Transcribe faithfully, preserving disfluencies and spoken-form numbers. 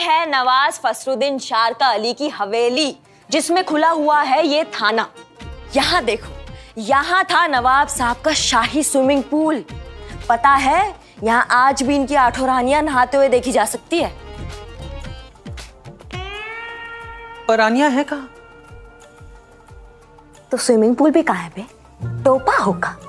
है नवाज फसरुद्दीन शारका अली की हवेली, जिसमें खुला हुआ है ये थाना। यहाँ देखो, यहाँ था नवाब साहब का शाही स्विमिंग पूल। पता है, यहाँ आज भी इनकी आठों रानियां नहाते हुए देखी जा सकती है। पर रानियां है कहाँ? तो स्विमिंग पूल भी कहाँ है बे? टोपा होगा।